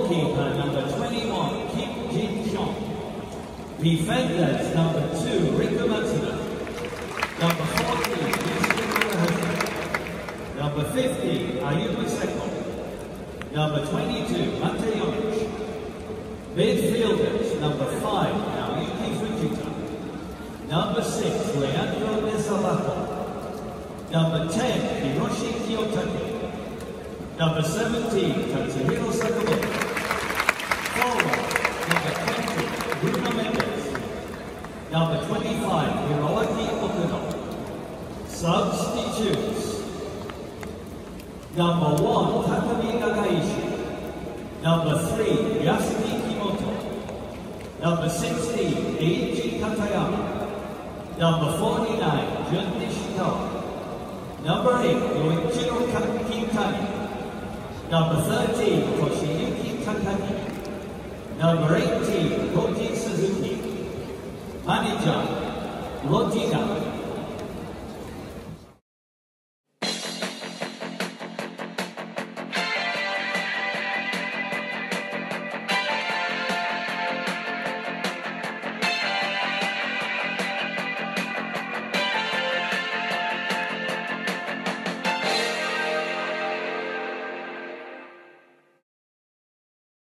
Goalkeeper number 21, Kim Jin-chong. Defenders number 2, Rika Matsuda. Number 14, Yusuke Murahasa. Number 50, Ayuba Seko. Number 22, Mate Yonich. Midfielders number 5, Naoyuki Fujita. Number 6, Leandro Nesabato. Number 10, Hiroshi Kiyotake. Number 17, Tatsuhiro Sakamoto. Forward, number 20, Bruno Mendes. Number 25, Hiroaki Okuno. Substitutes. Number 1, Takumi Nakaishi. Number 3, Yasuki Kimoto. Number 16, Eiji Katayama. Number 49, Jun Nishikawa. Number 8, Yoichiro Kintani. Number 13, Toshiyuki Takagi. Number 18, Koji Suzuki. Manager, Lotina.